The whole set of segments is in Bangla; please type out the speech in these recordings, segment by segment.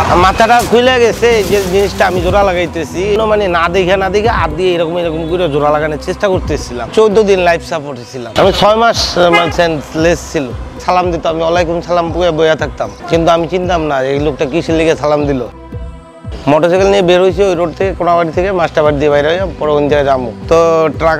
মাথাটা খুলে গেছে, যে জিনিসটা আমি জোড়া লাগাইতেছি মানে না দেখে আর দিয়ে এরকম করে জোড়া লাগানোর চেষ্টা করতেছিলাম। 14 দিন লাইফ সাপোর্টে ছিলাম। আমি 6 মাস সেন্সলেস ছিল। সালাম দিত, আমি ওয়ালাইকুম সালাম পুয়ে বইয়া থাকতাম, কিন্তু আমি চিনতাম না এই লোকটা কিসের লিগে সালাম দিল। মোটরসাইকেল নিয়ে বের হয়েছি ওই রোড থেকে, কোনাবাড়ি থেকে মাস্টারবাড়ি দিয়ে বাইরে হয়ে পরে ওই জায়গায় যাবো। তো ট্রাক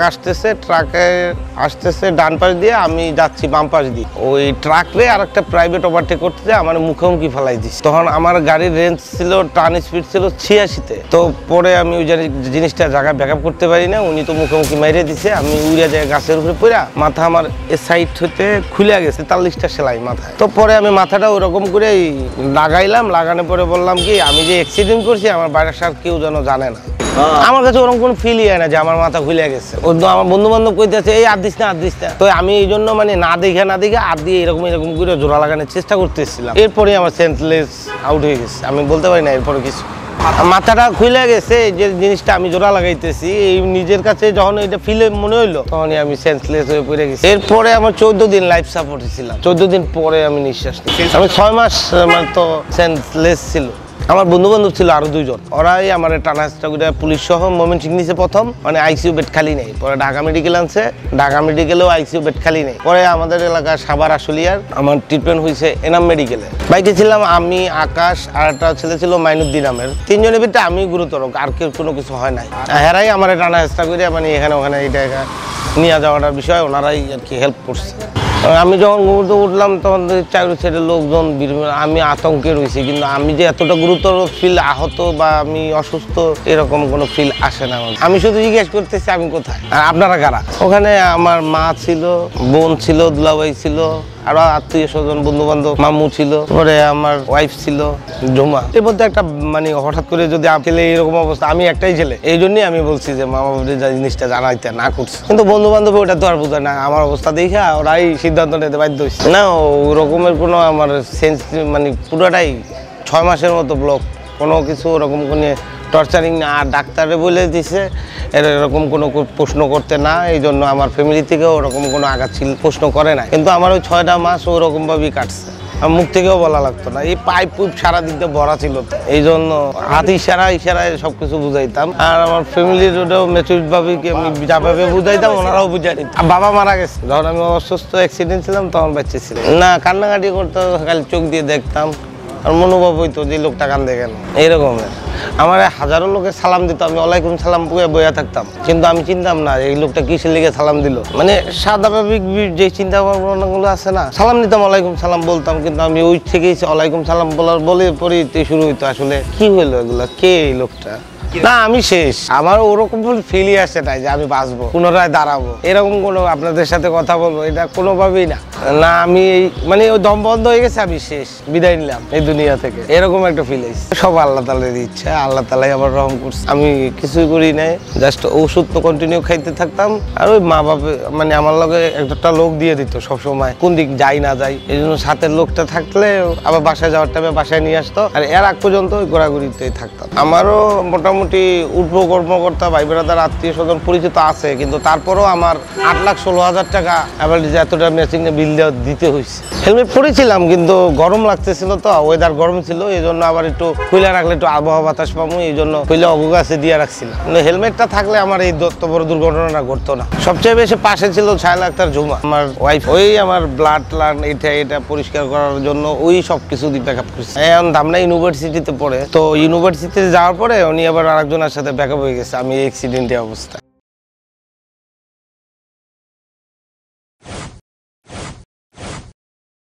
আসতেছে ডান পাশ দিয়ে, আমি যাচ্ছি বাম পাশ দিয়ে। ওই ট্রাক রে আর একটা প্রাইভেট ওভারটেক করতে যায়, আমার মুখোমুখি ফেলাই দিচ্ছে। তখন আমার গাড়ির রেঞ্জ ছিল, টার্ন স্পিড ছিল 86-তে। তো পরে আমি ওই জিনিসটা জায়গায় ব্যাকআপ করতে পারি না, উনি তো মুখোমুখি মাইরে দিছে। আমি উড়িয়া যায় গাছের উপরে পড়া, মাথা আমার এ সাইড হতে খুলে গেছে, 43টা সেলাই মাথায়। তো পরে আমি মাথাটা ওরকম করে লাগাইলাম, লাগানোর পরে বললাম কি আমি যে অ্যাক্সিডেন্ট করছি আমার বাসার কেউ যেন জানে না। আমার কাছে ওরকম কোনো ফিলই হয় না যে আমার মাথা খুলে গেছে। আমার বন্ধু বান্ধব কইতেছে এই আর দিস না। তো আমি এই জন্য মানে না দেখে আর দিয়ে এরকম করে জোড়া লাগানোর চেষ্টা করতেছিলাম। এরপরে আমার সেন্সলেস আউট হয়ে গেছে, আমি বলতে পারি না এরপরে কিছু। মাথাটা খুলে গেছে, যে জিনিসটা আমি জোড়া লাগাইতেছি এই নিজের কাছে যখন এটা ফিলে মনে হইলো, তখনই আমি সেন্সলেস হয়ে পড়ে গেছি। এরপরে আমার 14 দিন লাইফ সাপোর্টে ছিলাম। 14 দিন পরে আমি নিঃশ্বাস নিই। আমি 6 মাস তো সেন্সলেস ছিল। আমার বন্ধু বান্ধব ছিল আরো 2 জন, ওরাই আমার টানাস্টা করে পুলিশ সহ ময়মনসিংহ নিছে প্রথম, মানে আইসিইউ বেড খালি নেই। পরে ঢাকা মেডিকেল আনছে, ঢাকা মেডিকেলেও আইসিইউ বেড খালি নেই। পরে আমাদের এলাকার সাভার আশুলিয়ার আমার ট্রিটমেন্ট হয়েছে এনাম মেডিকেলে। বাইকে ছিলাম আমি, আকাশ, আর একটা ছেলে ছিল মাইনুদ্দিন নামের। 3 জনের ভিতরে আমি গুরুতর, আর কেউ কোনো কিছু হয় নাই। হেরাই আমার টানাস্টা করে মানে এখানে ওখানে এটা নিয়ে যাওয়াটার বিষয় ওনারাই আর কি হেল্প করছে। আমি যখন ঘুমোতে উঠলাম তখন চাকরি ছেড়ে লোকজন, আমি আতঙ্কে রয়েছি, কিন্তু আমি যে এতটা গুরুতর ফিল আহত বা আমি অসুস্থ এরকম কোনো ফিল আসে না। আমি শুধু জিজ্ঞেস করতেছি আমি কোথায়, আর আপনারা কারা। ওখানে আমার মা ছিল, বোন ছিল, দুলাভাই ছিল, আরো আত্মীয় স্বজন বন্ধু বান্ধব, মামু ছিল, পরে আমার ওয়াইফ ছিল জুমা। এর মধ্যে একটা মানে হঠাৎ করে যদি ছেলে এরকম অবস্থা, আমি একটাই ছেলে, এই জন্যই আমি বলছি যে মামা বাবুর জিনিসটা জানাইতে না করছে। কিন্তু বন্ধু বান্ধব ওটা তো আর বোঝায় না, আমার অবস্থা দেখা ওরাই সিদ্ধান্ত নিতে বাধ্য হয়েছে। না ওই রকমের কোনো আমার সেন্স মানে পুরোটাই 6 মাসের মতো ব্লক, কোনো কিছু ওরকম কোনো টর্চারিং না। আর ডাক্তারে বলে দিছে এরকম কোনো প্রশ্ন করতে না, এই জন্য আমার ফ্যামিলি থেকেও ওরকম কোনো আঘাত ছিল প্রশ্ন করে না। কিন্তু আমার ওই 6টা মাস ওরকমভাবেই কাটছে, আমার মুখ থেকেও বলা লাগতো না। এই পাইপ পুইপ সারা দিক দিয়ে ভরা ছিল, এই জন্য হাত ইশারায় সবকিছু বুঝাইতাম। আর আমার ফ্যামিলির ওটাও ম্যাচুরিটভাবে আমি যাভাবে বুঝাইতাম, ওনারাও বুঝাই দিতাম। বাবা মারা গেছে যখন আমি অসুস্থ অ্যাক্সিডেন্ট ছিলাম, তখন বাচ্চা ছিলাম না, কান্নাকাটি করতে খালি চোখ দিয়ে দেখতাম, আর মনোভাব হইতো যে লোকটা কান্দে কেন এইরকমের। আমার হাজারো লোকে সালাম দিত, আমি ওয়ালাইকুম সালাম পুয়ে বইয়া থাকতাম, কিন্তু আমি চিনতাম না এই লোকটা কিসের লিগে সালাম দিল। মানে স্বাভাবিক যে চিন্তা ভাবনাগুলো আছে না, সালাম দিতাম, ওয়ালাইকুম সালাম বলতাম, কিন্তু আমি ওই থেকেই ওয়ালাইকুম সালাম বলে পরে শুরু হইতো আসলে কি হইলো এগুলো, কে এই লোকটা। না আমি শেষ, আমার ওরকম ফিলই আসে নাই যে আমি বাঁচবো, পুনরায় দাঁড়াবো, এরকম কোনো আপনাদের সাথে কথা বলবো, এটা কোনোভাবেই না। না আমি মানে ওই দম বন্ধ হয়ে গেছে, আমি শেষ, বিদায় নিলাম এই দুনিয়া থেকে, এরকম একটা ফিল হয়েছে। সব আল্লাহ তাআলার ইচ্ছা, আল্লাহ তাআলাই আমার রহম করছে। আমি কিছুই করি নাই, জাস্ট ওষুধ তো কন্টিনিউ খাইতে থাকতাম। আর ওই মা বাবা মানে আমার লগে একটা লোক দিয়ে দিত সবসময়, কোন দিক যাই না যাই, এই জন্য সাথের লোকটা থাকলে আবার বাসায় যাওয়ার টাইমে বাসায় নিয়ে আসতো। আর এর আগ পর্যন্ত ওই ঘোরাঘুরিতেই থাকতাম। আমারও মোটামুটি উর্ধ্ব কর্মকর্তা ভাই ব্রাদার আত্মীয় স্বজন পরিচিত আছে, কিন্তু তারপরেও আমার 8,16,000 টাকা আবার এতটা ম্যাচিং বিল দিতে হয়েছে। হেলমেট পরেছিলাম, কিন্তু গরম লাগতেছিল, তো ওয়েদার গরম ছিল, এই জন্য আবার একটু খুলে রাখলে একটু আবহাওয়া বাতাস পাবো, এই জন্য খুলে অগুগাছে দিয়ে রাখছিলাম। কিন্তু হেলমেটটা থাকলে আমার এই বড় দুর্ঘটনাটা ঘটতো না। সবচেয়ে বেশি পাশে ছিল ছায়া আক্তার জুমা, আমার ওয়াইফ। ওই আমার ব্লাড এটা পরিষ্কার করার জন্য ওই সব কিছু দিয়ে ব্যাকআপ করছে। এখন ধামনা ইউনিভার্সিটিতে পড়ে, তো ইউনিভার্সিটিতে যাওয়ার পরে উনি আবার আরেকজনের সাথে ব্যাকআপ হয়ে গেছে আমি এই অ্যাক্সিডেন্টের অবস্থা।